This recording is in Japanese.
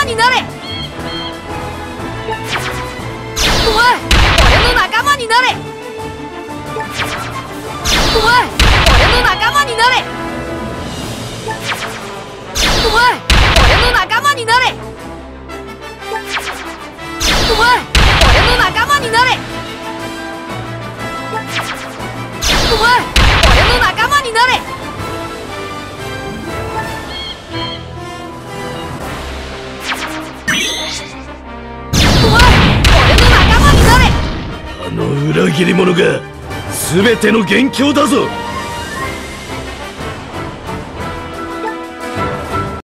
になれ。お前、俺の仲間になれ。お前、俺の仲間になれ。お前、俺の仲間になれ。お前、俺の仲間になれ。お前、俺の仲間になれ。お前、俺の仲間になれ。 あの裏切り者が全ての元凶だぞ。